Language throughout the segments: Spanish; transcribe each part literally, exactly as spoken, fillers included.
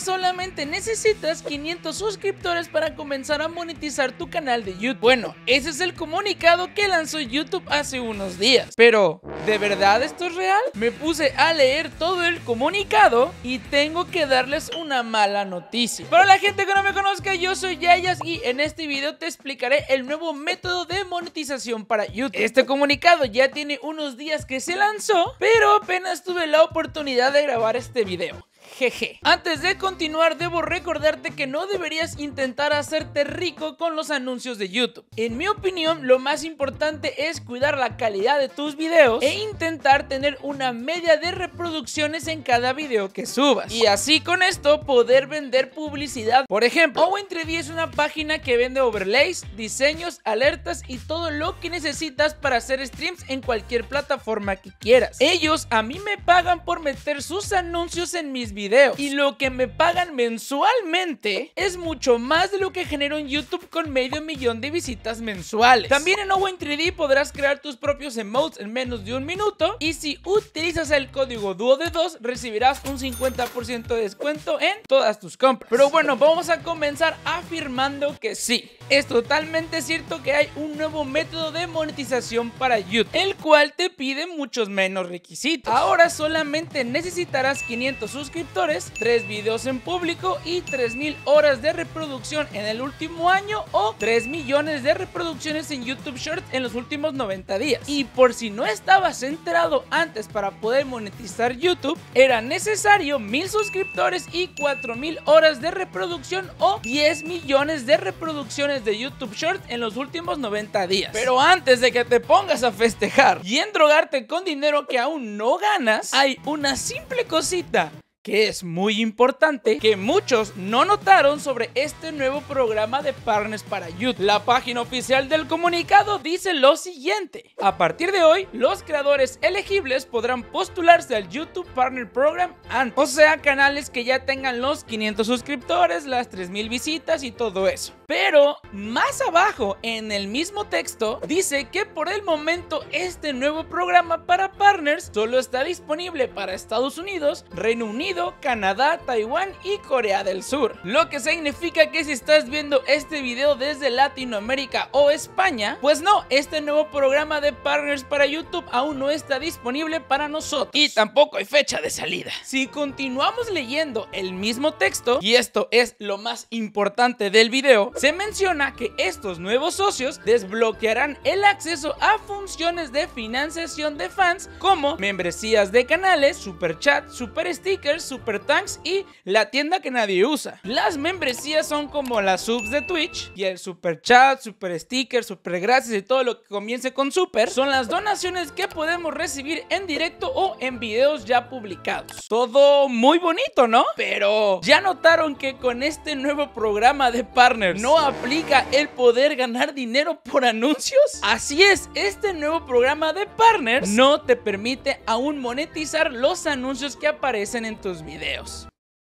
solamente necesitas quinientos suscriptores para comenzar a monetizar tu canal de YouTube. Bueno, ese es el comunicado que lanzó YouTube hace unos días. Pero, ¿de verdad esto es real? Me puse a leer todo el comunicado y tengo que darles una mala noticia. Para la gente que no me conozca, yo soy Yayas y en este video te explicaré el nuevo método de monetización para YouTube. Este comunicado ya tiene unos días que se lanzó, pero apenas tuve la oportunidad de grabar este video. Jeje. Antes de continuar, debo recordarte que no deberías intentar hacerte rico con los anuncios de YouTube. En mi opinión, lo más importante es cuidar la calidad de tus videos e intentar tener una media de reproducciones en cada video que subas. Y así con esto poder vender publicidad. Por ejemplo, Owen tres D es una página que vende overlays, diseños, alertas y todo lo que necesitas para hacer streams en cualquier plataforma que quieras. Ellos a mí me pagan por meter sus anuncios en mis videos. Videos. Y lo que me pagan mensualmente es mucho más de lo que genero en YouTube con medio millón de visitas mensuales. También en Owen tres D podrás crear tus propios emotes en menos de un minuto y si utilizas el código dúo de dos recibirás un cincuenta por ciento de descuento en todas tus compras. Pero bueno, vamos a comenzar afirmando que sí, es totalmente cierto que hay un nuevo método de monetización para YouTube, el cual te pide muchos menos requisitos. Ahora solamente necesitarás quinientos suscriptores, tres videos en público y tres mil horas de reproducción en el último año o tres millones de reproducciones en YouTube Shorts en los últimos noventa días. Y por si no estabas enterado antes, para poder monetizar YouTube era necesario mil suscriptores y cuatro mil horas de reproducción o diez millones de reproducciones de YouTube Shorts en los últimos noventa días. Pero antes de que te pongas a festejar y endrogarte con dinero que aún no ganas, hay una simple cosita que es muy importante que muchos no notaron sobre este nuevo programa de partners para YouTube. La página oficial del comunicado dice lo siguiente: a partir de hoy, los creadores elegibles podrán postularse al YouTube Partner Program antes, o sea, canales que ya tengan los quinientos suscriptores, las tres mil visitas y todo eso. Pero más abajo en el mismo texto dice que por el momento este nuevo programa para partners solo está disponible para Estados Unidos, Reino Unido, Canadá, Taiwán y Corea del Sur. Lo que significa que si estás viendo este video desde Latinoamérica o España, pues no, este nuevo programa de partners para YouTube aún no está disponible para nosotros. Y tampoco hay fecha de salida. Si continuamos leyendo el mismo texto, y esto es lo más importante del video, se menciona que estos nuevos socios desbloquearán el acceso a funciones de financiación de fans como membresías de canales, super chat, super stickers, super thanks y la tienda que nadie usa. Las membresías son como las subs de Twitch y el super chat, super sticker, super gracias y todo lo que comience con super son las donaciones que podemos recibir en directo o en videos ya publicados. Todo muy bonito, ¿no? Pero ¿ya notaron que con este nuevo programa de partners no aplica el poder ganar dinero por anuncios? Así es, este nuevo programa de partners no te permite aún monetizar los anuncios que aparecen en tus videos.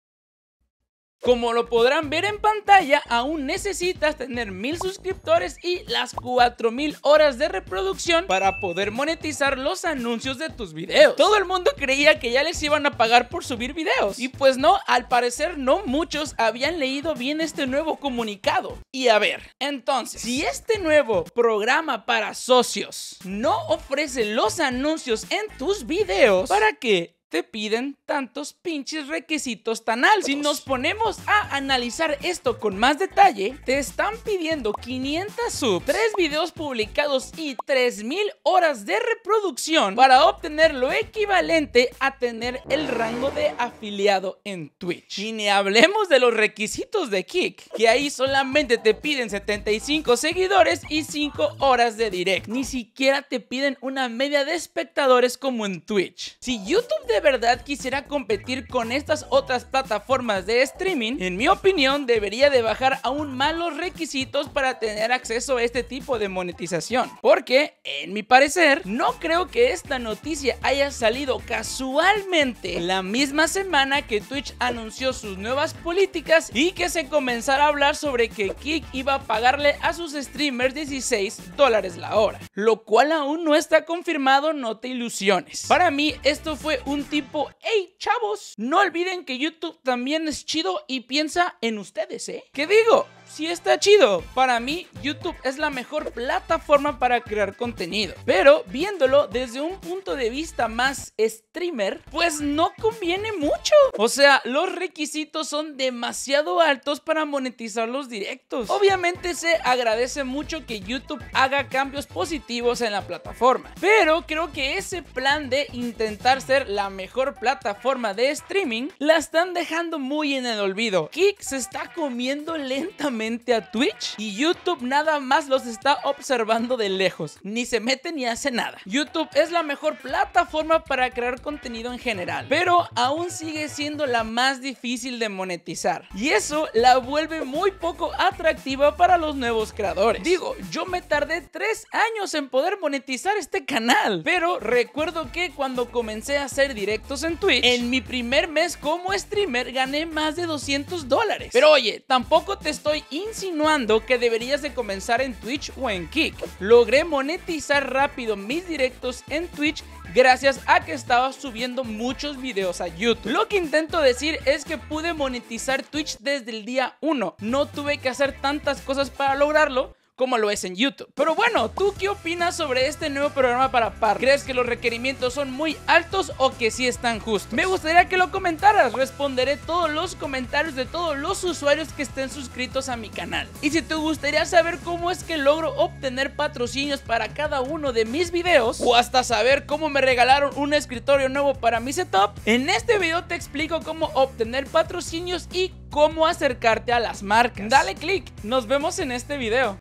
Como lo podrán ver en pantalla, aún necesitas tener mil suscriptores y las cuatro mil horas de reproducción para poder monetizar los anuncios de tus videos. Todo el mundo creía que ya les iban a pagar por subir videos. Y pues no, al parecer no muchos habían leído bien este nuevo comunicado. Y a ver, entonces, si este nuevo programa para socios no ofrece los anuncios en tus videos, ¿para qué te piden tantos pinches requisitos tan altos? Si nos ponemos a analizar esto con más detalle, te están pidiendo quinientos subs, tres videos publicados y tres mil horas de reproducción para obtener lo equivalente a tener el rango de afiliado en Twitch. Y ni hablemos de los requisitos de Kick, que ahí solamente te piden setenta y cinco seguidores y cinco horas de direct. Ni siquiera te piden una media de espectadores como en Twitch. Si YouTube de verdad quisiera competir con estas otras plataformas de streaming, en mi opinión debería de bajar aún más los requisitos para tener acceso a este tipo de monetización, porque en mi parecer no creo que esta noticia haya salido casualmente la misma semana que Twitch anunció sus nuevas políticas y que se comenzara a hablar sobre que Kick iba a pagarle a sus streamers dieciséis dólares la hora, lo cual aún no está confirmado, no te ilusiones. Para mí esto fue un tipo: hey chavos, no olviden que YouTube también es chido y piensa en ustedes, ¿eh? ¿Qué digo? Sí está chido. Para mí, YouTube es la mejor plataforma para crear contenido. Pero viéndolo desde un punto de vista más streamer, pues no conviene mucho. O sea, los requisitos son demasiado altos para monetizar los directos. Obviamente se agradece mucho que YouTube haga cambios positivos en la plataforma, pero creo que ese plan de intentar ser la mejor plataforma de streaming la están dejando muy en el olvido. Kick se está comiendo lentamente a Twitch y YouTube nada más los está observando de lejos, ni se mete ni hace nada. YouTube es la mejor plataforma para crear contenido en general, pero aún sigue siendo la más difícil de monetizar, y eso la vuelve muy poco atractiva para los nuevos creadores. Digo, yo me tardé tres años en poder monetizar este canal, pero recuerdo que cuando comencé a hacer directos en Twitch, en mi primer mes como streamer gané más de doscientos dólares. Pero oye, tampoco te estoy insinuando que deberías de comenzar en Twitch o en Kick. Logré monetizar rápido mis directos en Twitch gracias a que estaba subiendo muchos videos a YouTube. Lo que intento decir es que pude monetizar Twitch desde el día uno. No tuve que hacer tantas cosas para lograrlo como lo es en YouTube. Pero bueno, ¿tú qué opinas sobre este nuevo programa para Parler? ¿Crees que los requerimientos son muy altos o que sí están justos? Me gustaría que lo comentaras. Responderé todos los comentarios de todos los usuarios que estén suscritos a mi canal. Y si te gustaría saber cómo es que logro obtener patrocinios para cada uno de mis videos, o hasta saber cómo me regalaron un escritorio nuevo para mi setup, en este video te explico cómo obtener patrocinios y cómo acercarte a las marcas. Dale click, nos vemos en este video.